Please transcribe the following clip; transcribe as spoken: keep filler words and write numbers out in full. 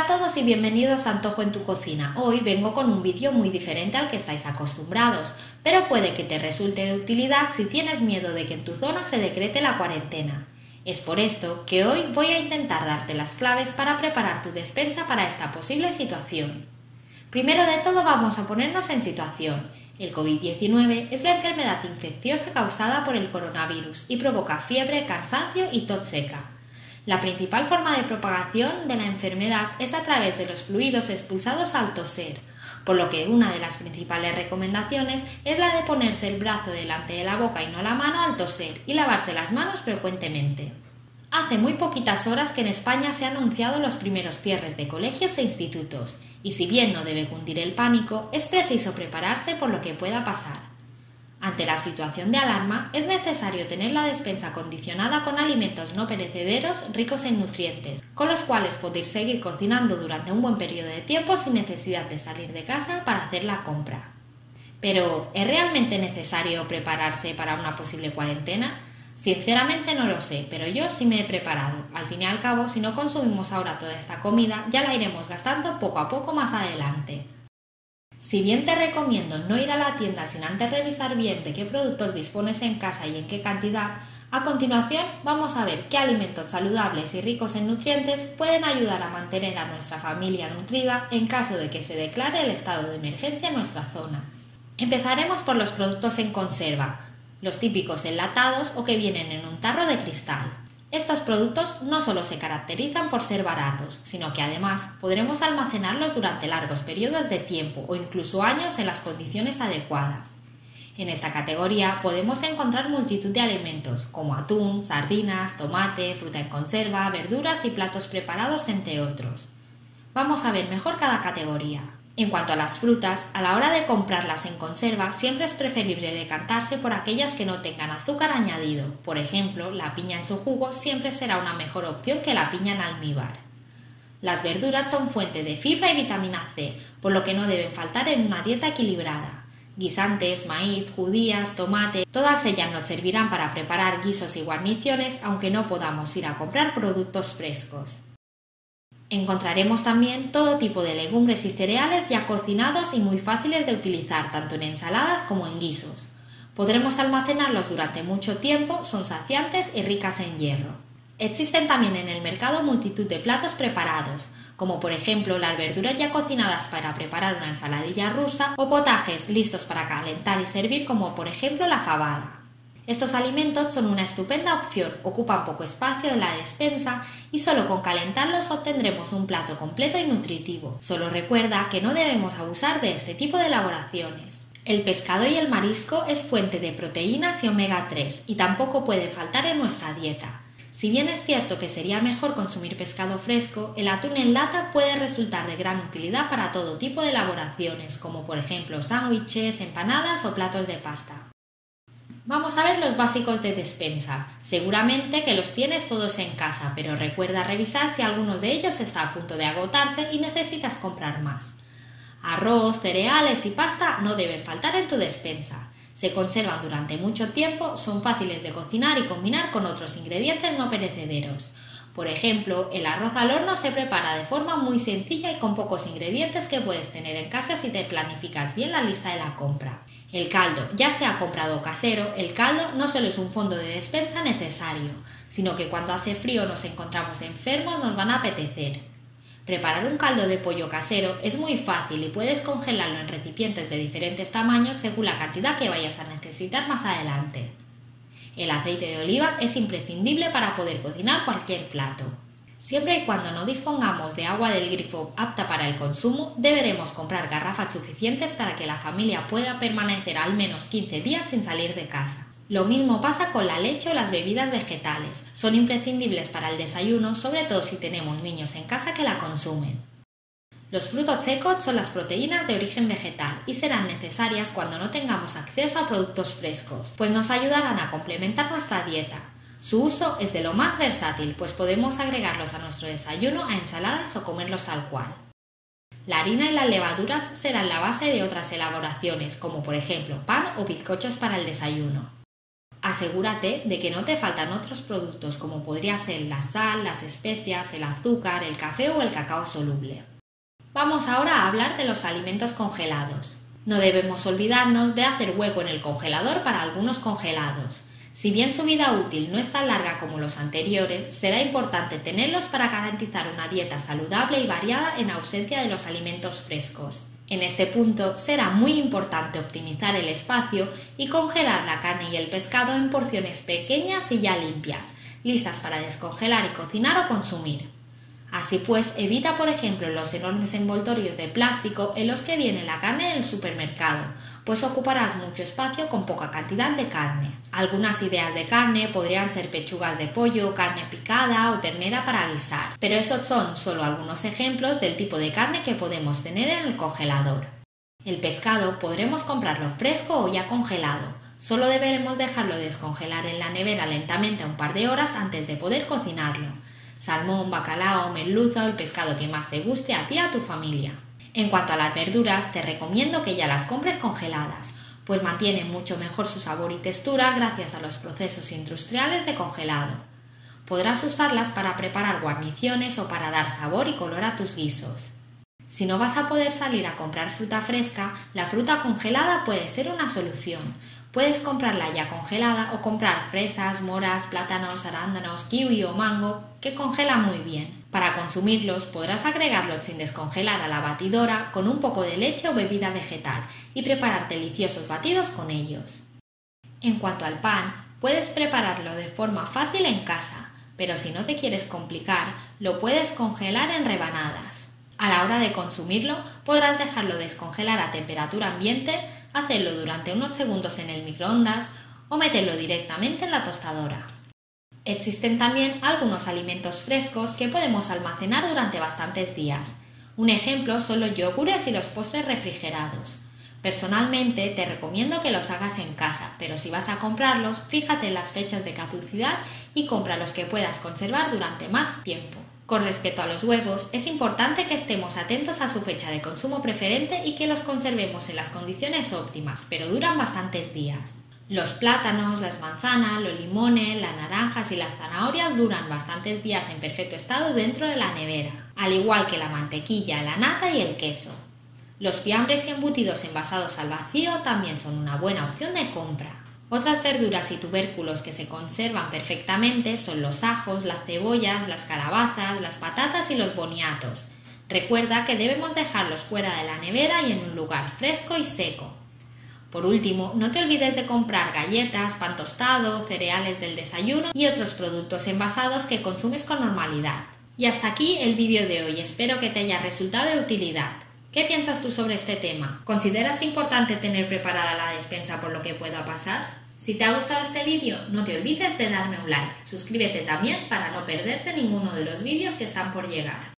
Hola a todos y bienvenidos a Antojo en tu cocina. Hoy vengo con un vídeo muy diferente al que estáis acostumbrados, pero puede que te resulte de utilidad si tienes miedo de que en tu zona se decrete la cuarentena. Es por esto que hoy voy a intentar darte las claves para preparar tu despensa para esta posible situación. Primero de todo vamos a ponernos en situación. El COVID diecinueve es la enfermedad infecciosa causada por el coronavirus y provoca fiebre, cansancio y tos seca. La principal forma de propagación de la enfermedad es a través de los fluidos expulsados al toser, por lo que una de las principales recomendaciones es la de ponerse el brazo delante de la boca y no la mano al toser y lavarse las manos frecuentemente. Hace muy poquitas horas que en España se han anunciado los primeros cierres de colegios e institutos, y si bien no debe cundir el pánico, es preciso prepararse por lo que pueda pasar. Ante la situación de alarma, es necesario tener la despensa acondicionada con alimentos no perecederos ricos en nutrientes, con los cuales podéis seguir cocinando durante un buen periodo de tiempo sin necesidad de salir de casa para hacer la compra. Pero, ¿es realmente necesario prepararse para una posible cuarentena? Sinceramente no lo sé, pero yo sí me he preparado. Al fin y al cabo, si no consumimos ahora toda esta comida, ya la iremos gastando poco a poco más adelante. Si bien te recomiendo no ir a la tienda sin antes revisar bien de qué productos dispones en casa y en qué cantidad, a continuación vamos a ver qué alimentos saludables y ricos en nutrientes pueden ayudar a mantener a nuestra familia nutrida en caso de que se declare el estado de emergencia en nuestra zona. Empezaremos por los productos en conserva, los típicos enlatados o que vienen en un tarro de cristal. Estos productos no solo se caracterizan por ser baratos, sino que además podremos almacenarlos durante largos periodos de tiempo o incluso años en las condiciones adecuadas. En esta categoría podemos encontrar multitud de alimentos como atún, sardinas, tomate, fruta en conserva, verduras y platos preparados, entre otros. Vamos a ver mejor cada categoría. En cuanto a las frutas, a la hora de comprarlas en conserva siempre es preferible decantarse por aquellas que no tengan azúcar añadido. Por ejemplo, la piña en su jugo siempre será una mejor opción que la piña en almíbar. Las verduras son fuente de fibra y vitamina C, por lo que no deben faltar en una dieta equilibrada. Guisantes, maíz, judías, tomate, todas ellas nos servirán para preparar guisos y guarniciones, aunque no podamos ir a comprar productos frescos. Encontraremos también todo tipo de legumbres y cereales ya cocinados y muy fáciles de utilizar tanto en ensaladas como en guisos. Podremos almacenarlos durante mucho tiempo, son saciantes y ricas en hierro. Existen también en el mercado multitud de platos preparados, como por ejemplo las verduras ya cocinadas para preparar una ensaladilla rusa o potajes listos para calentar y servir, como por ejemplo la fabada. Estos alimentos son una estupenda opción, ocupan poco espacio en la despensa y solo con calentarlos obtendremos un plato completo y nutritivo. Solo recuerda que no debemos abusar de este tipo de elaboraciones. El pescado y el marisco es fuente de proteínas y omega tres y tampoco puede faltar en nuestra dieta. Si bien es cierto que sería mejor consumir pescado fresco, el atún en lata puede resultar de gran utilidad para todo tipo de elaboraciones, como por ejemplo sándwiches, empanadas o platos de pasta. Vamos a ver los básicos de despensa. Seguramente que los tienes todos en casa, pero recuerda revisar si alguno de ellos está a punto de agotarse y necesitas comprar más. Arroz, cereales y pasta no deben faltar en tu despensa. Se conservan durante mucho tiempo, son fáciles de cocinar y combinar con otros ingredientes no perecederos. Por ejemplo, el arroz al horno se prepara de forma muy sencilla y con pocos ingredientes que puedes tener en casa si te planificas bien la lista de la compra. El caldo, ya sea comprado o casero, el caldo no solo es un fondo de despensa necesario, sino que cuando hace frío o nos encontramos enfermos nos van a apetecer. Preparar un caldo de pollo casero es muy fácil y puedes congelarlo en recipientes de diferentes tamaños según la cantidad que vayas a necesitar más adelante. El aceite de oliva es imprescindible para poder cocinar cualquier plato. Siempre y cuando no dispongamos de agua del grifo apta para el consumo, deberemos comprar garrafas suficientes para que la familia pueda permanecer al menos quince días sin salir de casa. Lo mismo pasa con la leche o las bebidas vegetales. Son imprescindibles para el desayuno, sobre todo si tenemos niños en casa que la consumen. Los frutos secos son las proteínas de origen vegetal y serán necesarias cuando no tengamos acceso a productos frescos, pues nos ayudarán a complementar nuestra dieta. Su uso es de lo más versátil, pues podemos agregarlos a nuestro desayuno, a ensaladas o comerlos tal cual. La harina y las levaduras serán la base de otras elaboraciones, como por ejemplo pan o bizcochos para el desayuno. Asegúrate de que no te faltan otros productos como podría ser la sal, las especias, el azúcar, el café o el cacao soluble. Vamos ahora a hablar de los alimentos congelados. No debemos olvidarnos de hacer hueco en el congelador para algunos congelados. Si bien su vida útil no es tan larga como los anteriores, será importante tenerlos para garantizar una dieta saludable y variada en ausencia de los alimentos frescos. En este punto será muy importante optimizar el espacio y congelar la carne y el pescado en porciones pequeñas y ya limpias, listas para descongelar y cocinar o consumir. Así pues, evita por ejemplo los enormes envoltorios de plástico en los que viene la carne del supermercado, pues ocuparás mucho espacio con poca cantidad de carne. Algunas ideas de carne podrían ser pechugas de pollo, carne picada o ternera para guisar, pero esos son solo algunos ejemplos del tipo de carne que podemos tener en el congelador. El pescado podremos comprarlo fresco o ya congelado, solo deberemos dejarlo descongelar en la nevera lentamente un par de horas antes de poder cocinarlo. Salmón, bacalao, merluza o el pescado que más te guste a ti y a tu familia. En cuanto a las verduras, te recomiendo que ya las compres congeladas, pues mantienen mucho mejor su sabor y textura gracias a los procesos industriales de congelado. Podrás usarlas para preparar guarniciones o para dar sabor y color a tus guisos. Si no vas a poder salir a comprar fruta fresca, la fruta congelada puede ser una solución. Puedes comprarla ya congelada o comprar fresas, moras, plátanos, arándanos, kiwi o mango que congelan muy bien. Para consumirlos podrás agregarlos sin descongelar a la batidora con un poco de leche o bebida vegetal y preparar deliciosos batidos con ellos. En cuanto al pan, puedes prepararlo de forma fácil en casa, pero si no te quieres complicar, lo puedes congelar en rebanadas. A la hora de consumirlo, podrás dejarlo descongelar a temperatura ambiente, hacerlo durante unos segundos en el microondas o meterlo directamente en la tostadora. Existen también algunos alimentos frescos que podemos almacenar durante bastantes días. Un ejemplo son los yogures y los postres refrigerados. Personalmente te recomiendo que los hagas en casa, pero si vas a comprarlos, fíjate en las fechas de caducidad y compra los que puedas conservar durante más tiempo. Con respecto a los huevos, es importante que estemos atentos a su fecha de consumo preferente y que los conservemos en las condiciones óptimas, pero duran bastantes días. Los plátanos, las manzanas, los limones, las naranjas y las zanahorias duran bastantes días en perfecto estado dentro de la nevera, al igual que la mantequilla, la nata y el queso. Los fiambres y embutidos envasados al vacío también son una buena opción de compra. Otras verduras y tubérculos que se conservan perfectamente son los ajos, las cebollas, las calabazas, las patatas y los boniatos. Recuerda que debemos dejarlos fuera de la nevera y en un lugar fresco y seco. Por último, no te olvides de comprar galletas, pan tostado, cereales del desayuno y otros productos envasados que consumes con normalidad. Y hasta aquí el vídeo de hoy, espero que te haya resultado de utilidad. ¿Qué piensas tú sobre este tema? ¿Consideras importante tener preparada la despensa por lo que pueda pasar? Si te ha gustado este vídeo, no te olvides de darme un like. Suscríbete también para no perderte ninguno de los vídeos que están por llegar.